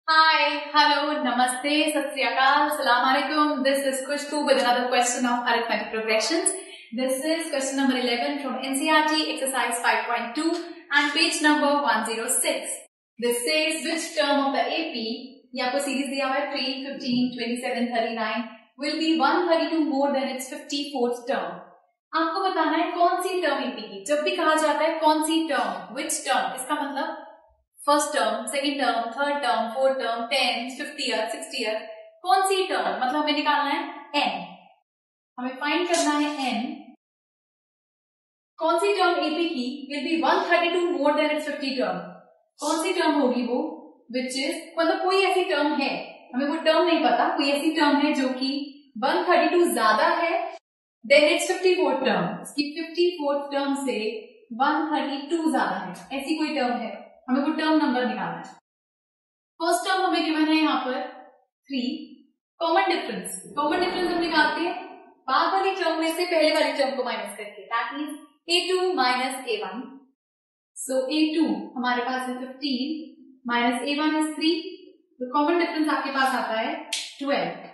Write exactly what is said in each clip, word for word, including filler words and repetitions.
Hi, hello, namaste, sat sri akal, assalamu alaikum. This is Khushbu with another question of arithmetic progressions. This is question number eleven from N C E R T exercise five point two and page number one oh six. This says which term of the A P, ये आपको series दिया हुआ है three, fifteen, twenty-seven, thirty-nine will be one thirty-two more than its fifty-fourth term. आपको बताना है कौन सी टर्म एपी की. जब भी कहा जाता है कौन सी टर्म, which term, इसका मतलब first term, second term, third term, fourth term, ten, fiftieth, sixtieth, कौन सी टर्म, मतलब हमें निकालना है n. हमें फाइंड करना है n. कौन सी टर्म एपी की will be one thirty-two more than it's fifty term. कौन सी टर्म होगी वो, विच इज, मतलब कोई ऐसी टर्म है, हमें वो टर्म नहीं पता, कोई ऐसी टर्म है जो कि one thirty-two ज्यादा है देन इट्स fifty-fourth टर्म. इसकी fifty-fourth टर्म से one thirty-two ज्यादा है, ऐसी कोई टर्म है. हमें वो टर्म नंबर निकालना है. फर्स्ट टर्म हमें गिवन है यहाँ पर three. Common difference, common difference हम निकालते हैं बाद वाली टर्म में से पहले वाली टर्म को माइनस करके. That is A two minus A one. So A two हमारे पास है fifteen minus A one is three. तो कॉमन डिफरेंस आपके पास आता है ट्वेल्व.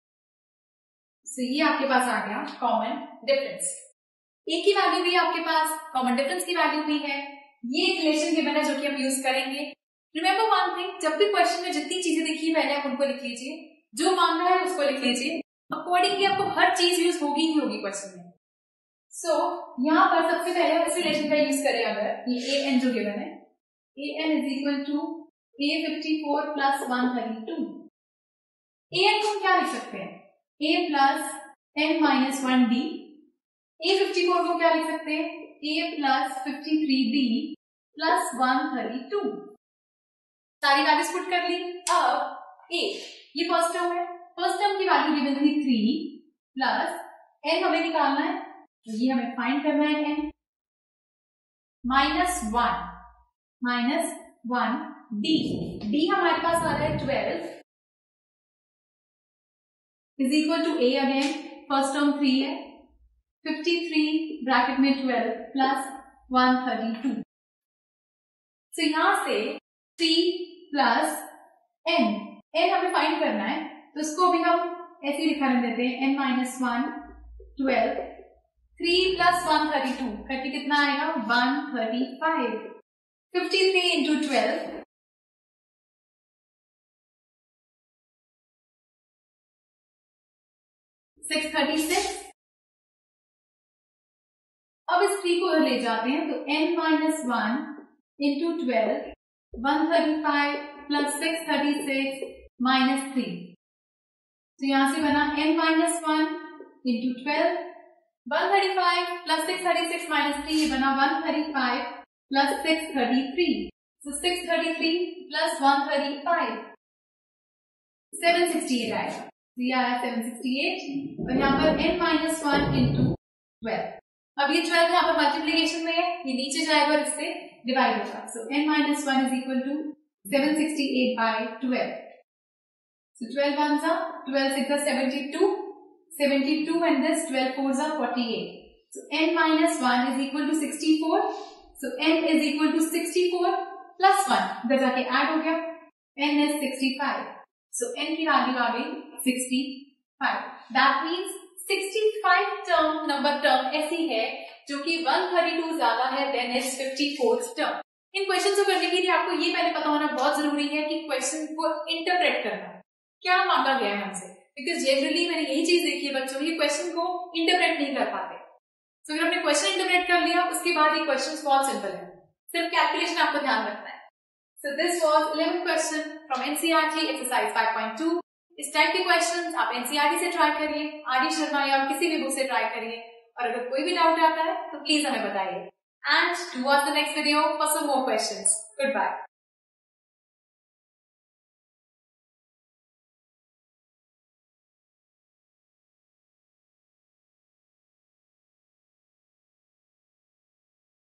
सो so, ये आपके पास आ गया कॉमन डिफरेंस. ए की वैल्यू भी आपके पास, कॉमन डिफरेंस की वैल्यू भी है. ये एक रिलेशन गिवन है जो कि हम यूज करेंगे. रिमेंबर वन थिंग, जब भी क्वेश्चन में जितनी चीजें दिखी पहले आप उनको लिख लीजिए, जो मान रहा है उसको लिख लीजिए. अकॉर्डिंगली आपको हर चीज यूज होगी ही होगी क्वेश्चन में. सो so, यहाँ पर सबसे पहले हम इस रिलेशन का यूज करें. अगर ये ए एन जो गिवन है, A N is equal to A fifty four plus one thirty two. A N को हम क्या लिख सकते हैं, A plus N minus one D. A fifty four को क्या लिख सकते हैं, A plus fifty three D plus one thirty two. सारी वैल्यूज पुट कर ली. अब ए, ये फर्स्ट टर्म है, फर्स्ट टर्म की वैल्यू गिवन थी थ्री प्लस एन हमें निकालना है, तो ये हमें फाइंड करना है N. Minus one minus one D. D हमारे पास आ रहा है twelve is equal to A. Again first term three है, फिफ्टी थ्री ब्रैकेट में twelve plus one thirty two. So यहां से थ्री प्लस एन, एन हमें फाइंड करना है, तो इसको भी हम ऐसे लिखा रहने देते हैं n minus one twelve. Three plus one thirty two करके कितना आएगा, one thirty five. Fifty three into twelve six thirty six. अब इस थ्री को ले जाते हैं, तो n minus one into twelve one thirty five plus six thirty six minus three. तो यहां से बना n minus one into twelve one thirty five plus six thirty six minus three. ये बना one thirty five plus six thirty three. So six thirty three plus one thirty five seven sixty eight आएगा. तो ये आया seven sixty eight. और यहाँ पर n minus one into twelve. अब ये ट्वेल्व यहाँ पर मल्टीप्लीकेशन में है, ये नीचे जाएगा और इससे डिवाइड होगा. So n minus one is equal to seven sixty eight by twelve. So twelve one जा ट्वेल्व सिक्स जा seventy two, seventy two and this twelve four जा forty eight. So n minus one is equal to sixty four. So n is equal to sixty four plus one, इधर जाके add हो गया, n is sixty five. So n की value आ गई sixty five. That means sixty five term number term ऐसी है जो कि वन थर्टी टू ज्यादा है देन इट्स फिफ्टी-फोर्थ टर्म. इन क्वेश्चन को करने के लिए आपको ये पहले पता होना बहुत जरूरी है कि क्वेश्चन को इंटरप्रेट करना क्या मांगा गया है हमसे. बिकॉज जनरली मैंने यही चीज देखी है, बच्चों ये क्वेश्चन को इंटरप्रेट नहीं कर पाते. सो so, अगर हमने क्वेश्चन इंटरप्रेट कर लिया उसके बाद ये क्वेश्चन बहुत सिंपल है, सिर्फ कैलकुलेशन आपको ध्यान रखना है. So this was eleventh question from NCERT exercise five point two. इस टाइप के क्वेश्चंस आप एनसीईआरटी से ट्राई करिए, आर डी शर्मा या किसी भी बुक से ट्राई करिए. और अगर कोई भी डाउट आता है तो प्लीज हमें बताइए. And to watch the next video for some more questions. Good bye.